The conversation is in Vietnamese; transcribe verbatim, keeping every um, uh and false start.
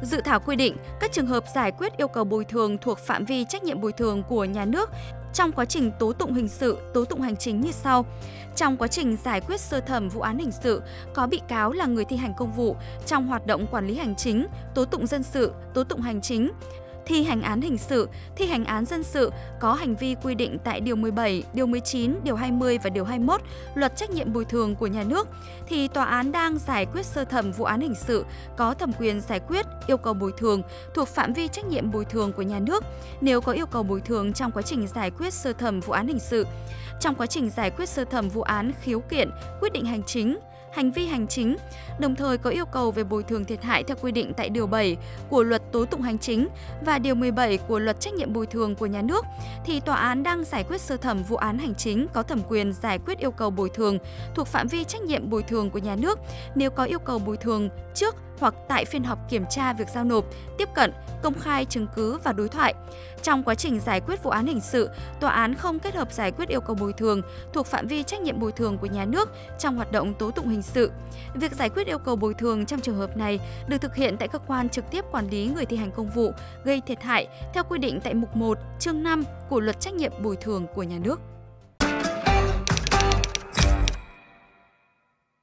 Dự thảo quy định các trường hợp giải quyết yêu cầu bồi thường thuộc phạm vi trách nhiệm bồi thường của nhà nước trong quá trình tố tụng hình sự, tố tụng hành chính như sau. Trong quá trình giải quyết sơ thẩm vụ án hình sự, có bị cáo là người thi hành công vụ trong hoạt động quản lý hành chính, tố tụng dân sự, tố tụng hành chính, thi hành án hình sự, thi hành án dân sự có hành vi quy định tại Điều mười bảy, Điều mười chín, Điều hai mươi và Điều hai mươi mốt Luật Trách nhiệm bồi thường của nhà nước, thì tòa án đang giải quyết sơ thẩm vụ án hình sự có thẩm quyền giải quyết yêu cầu bồi thường thuộc phạm vi trách nhiệm bồi thường của nhà nước nếu có yêu cầu bồi thường trong quá trình giải quyết sơ thẩm vụ án hình sự, trong quá trình giải quyết sơ thẩm vụ án khiếu kiện, quyết định hành chính, hành vi hành chính, đồng thời có yêu cầu về bồi thường thiệt hại theo quy định tại Điều bảy của Luật Tố tụng hành chính và Điều mười bảy của Luật Trách nhiệm bồi thường của nhà nước, thì tòa án đang giải quyết sơ thẩm vụ án hành chính có thẩm quyền giải quyết yêu cầu bồi thường thuộc phạm vi trách nhiệm bồi thường của nhà nước nếu có yêu cầu bồi thường trước hoặc tại phiên họp kiểm tra việc giao nộp, tiếp cận, công khai chứng cứ và đối thoại. Trong quá trình giải quyết vụ án hình sự, tòa án không kết hợp giải quyết yêu cầu bồi thường thuộc phạm vi trách nhiệm bồi thường của nhà nước trong hoạt động tố tụng hình sự. Việc giải quyết yêu cầu bồi thường trong trường hợp này được thực hiện tại cơ quan trực tiếp quản lý người thi hành công vụ gây thiệt hại theo quy định tại mục một, chương năm của Luật Trách nhiệm bồi thường của nhà nước.